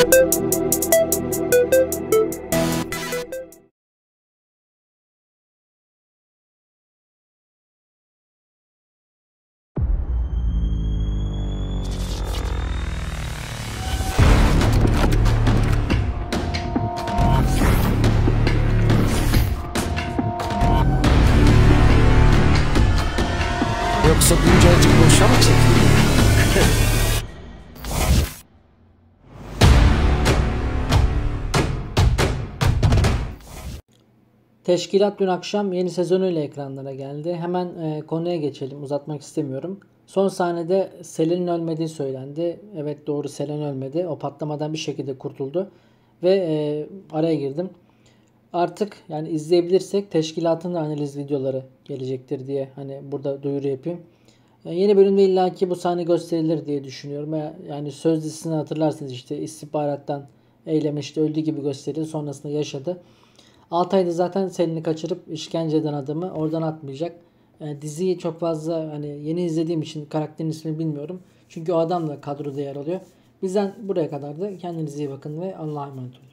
Yoksa buncacık boşa mı çekildi? Teşkilat dün akşam yeni sezonuyla ekranlara geldi. Hemen konuya geçelim. Uzatmak istemiyorum. Son sahnede Selen'in ölmediği söylendi. Evet, doğru, Selen ölmedi. O patlamadan bir şekilde kurtuldu. Ve araya girdim. Artık yani izleyebilirsek teşkilatın da analiz videoları gelecektir diye hani burada duyuru yapayım. Yeni bölümde illaki bu sahne gösterilir diye düşünüyorum. Yani söz dizisini hatırlarsınız, işte istihbarattan eyleme işte öldüğü gibi gösterildi. Sonrasında yaşadı. Altay'da zaten Selin'i kaçırıp işkence eden adamı oradan atmayacak. Diziyi çok fazla hani yeni izlediğim için karakterin ismini bilmiyorum. Çünkü o adam da kadroda yer alıyor. Bizden buraya kadardı. Kendinize iyi bakın ve Allah'a emanet olun.